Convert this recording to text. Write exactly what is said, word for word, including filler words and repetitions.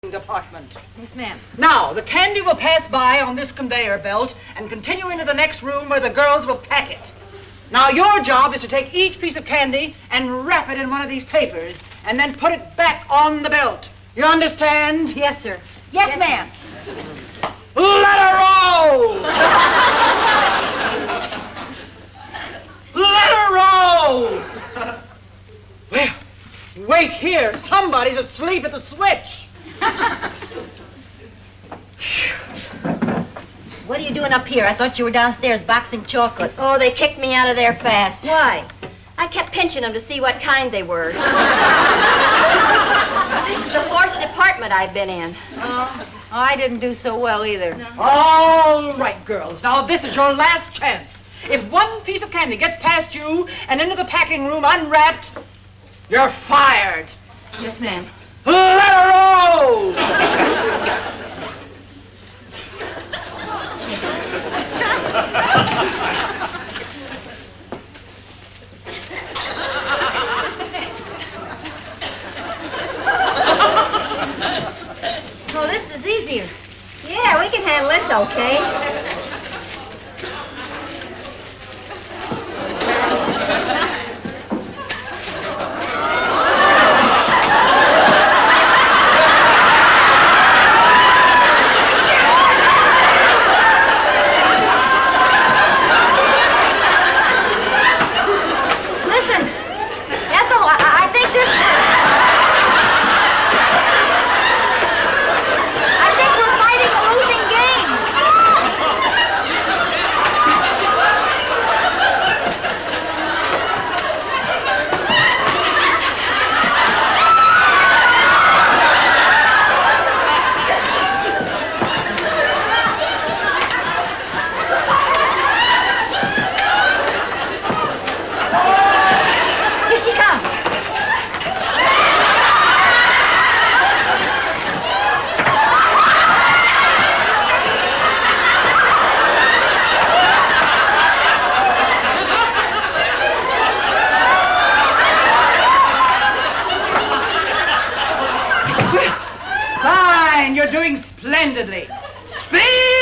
department. Yes, ma'am. Now, the candy will pass by on this conveyor belt and continue into the next room where the girls will pack it. Now, your job is to take each piece of candy and wrap it in one of these papers and then put it back on the belt. You understand? Yes, sir. Yes, yes ma'am. Let her roll! Let her roll! Well, wait here. Somebody's asleep at the switch. What are you doing up here? I thought you were downstairs boxing chocolates. Oh, they kicked me out of there fast. Why? I kept pinching them to see what kind they were. This is the fourth department I've been in. Oh, I didn't do so well either. No. All right, girls. Now, this is your last chance. If one piece of candy gets past you and into the packing room unwrapped, you're fired. Yes, ma'am. Let her roll! Oh, this is easier. Yeah, we can handle this okay. You're doing splendidly. Speed!